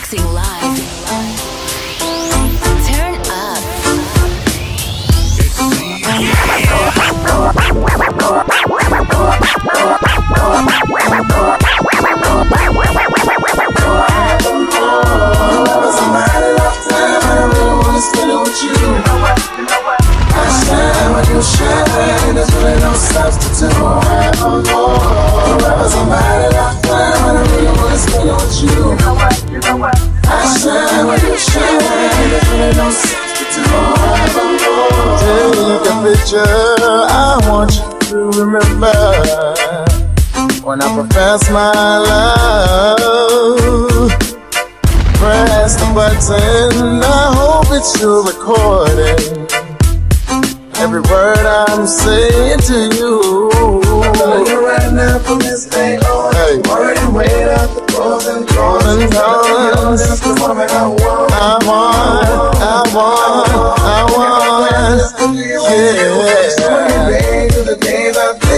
mixing live. Turn up. Somebody love time, I really wanna spend it with you. I shine when you shine, there's really no substitute. Forever somebody love time, I really wanna spend it with you. I shine when you shine, there's really no substitute. Take a picture, I want you to remember when I profess my love. Press the button, I hope it's your recording. Every word I'm saying to you. I'm telling you right now from this day on. Hey. Word and wait out the pros and cons. That's the woman I want. I want. Yeah. To the days I do.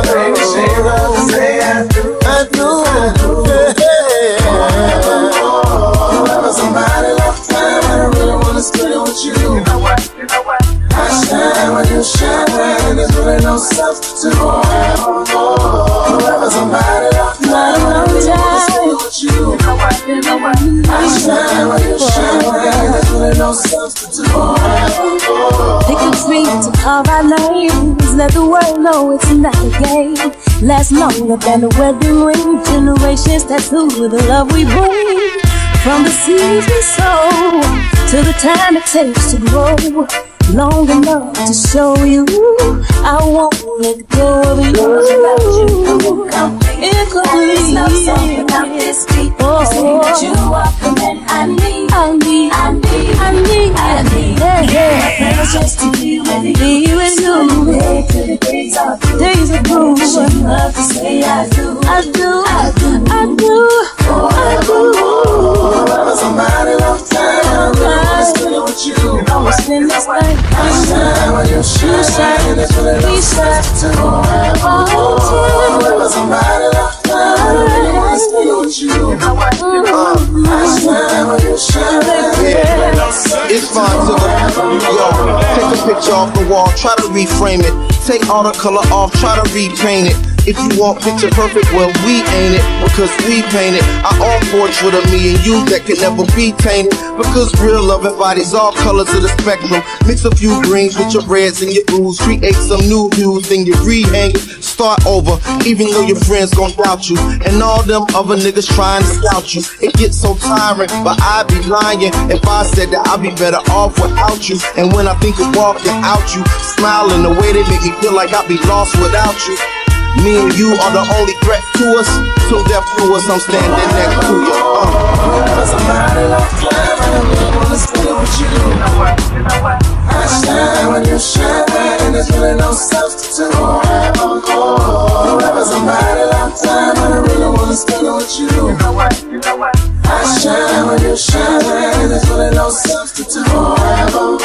Somebody love time, I really wanna spend it with you. You know what? I shine when you shine, there's really no substitute. Forever somebody love time, I really wanna spend it with you. You know what? I shine when you shine, there's really no substitute. Pick a dream to call our names, let the world know it's not a game. Last longer than the wedding ring, generations tattooed with the love we bring. From the seeds we sow to the time it takes to grow, long enough to show you I won't let go of you. It could be something about this beat. You say that you are the man I need. Yeah. Just to be with you. To the days of blue. You love to say I do. Somebody love time, I really wanna spend it with you. I shine when you shine, there's really no substitute. Somebody love time, I really wanna spend it with you. I shine when you shine, it's fine to the yo. Take a picture off the wall, try to reframe it. Take all the color off, try to repaint it. If you want picture perfect, well we ain't it, because we paint it. Our own portrait of me and you that can never be tainted. Because real love embodies all colors of the spectrum. Mix a few greens with your reds and your blues. Create some new hues, then you rehang it. Start over, even though your friends gon' doubt you. And all them other niggas trying to scout you. It gets so tiring, but I'd be lying if I said that I'd be better off without you. And when I think of walking out you, smiling the way they make me feel like I'd be lost without you. Me and you are the only threat to us. Till death do us, I'm standing next to you. Somebody love time, I really wanna spend it with you. I shine when you shine, there's really no substitute. Forever somebody love time, I really wanna spend it with you. I shine when you shine, there's really no substitute.